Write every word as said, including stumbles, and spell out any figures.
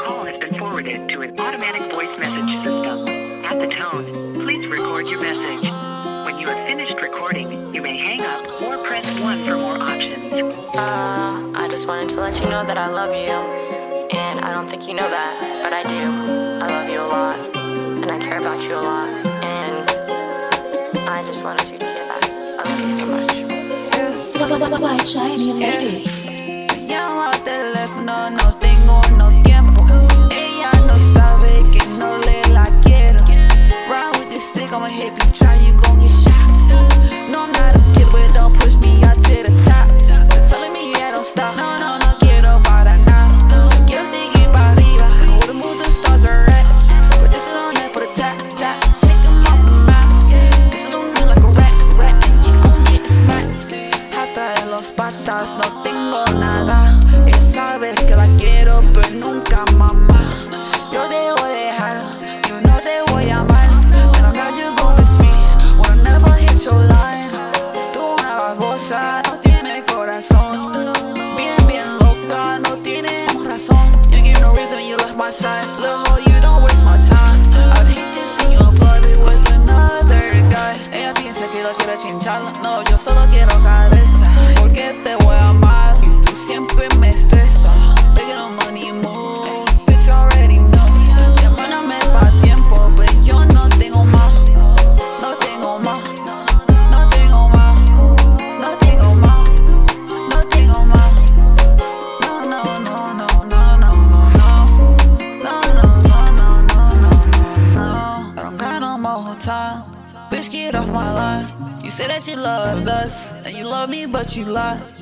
call has been forwarded to an automatic voice message system. At the tone, please record your message. When you have finished recording, you may hang up or press one for more options. Uh, I just wanted to let you know that I love you. And I don't think you know that, but I do. I love you a lot. And I care about you a lot. And I just wanted you to hear that. I love you so much. Whiteshine made it. Llamo al teléfono, no tengo no tiempo. Ella no sabe que no le la quiero. Ride with this stick, I'ma hit you, try you gon' get shot. No, I'm not a kid, but don't push me out to the top. They're telling me yeah, don't stop. No, no, no quiero para nada. Quiero seguir para arriba. All the moves and stars are red, but this is on there for the tap, tap. Take them off the map. This is on me like a rat, rat, and you gon' get smacked. Hasta en los patas no tengo nada. Ella sabes que la quiero, pero nunca mamá. Yo te voy a dejar, yo no te voy a amar. And I'm glad you gon' miss me when I never hit your line. Tú una babosa, no tienes corazón. Bien, bien loca, no tienes razón. You give no reason you left my side. Little hoe, you don't waste my time. I'd hate to see you in public with another guy. Ella piensa que lo quiero chincharla. No, yo solo quiero cabeza. Porque te voy a amar y tú siempre me estresas. Making no money moves, bitch already know. Llámame pa' tiempo, pero yo no tengo más. No tengo más. No tengo más. No tengo más. No tengo más. No, no, no, no, no, no, no, no. No, no, no, no, no, no, no. I don't got no more time. Bitch, get off my line. You say that you loved us, and you love me, but you lied.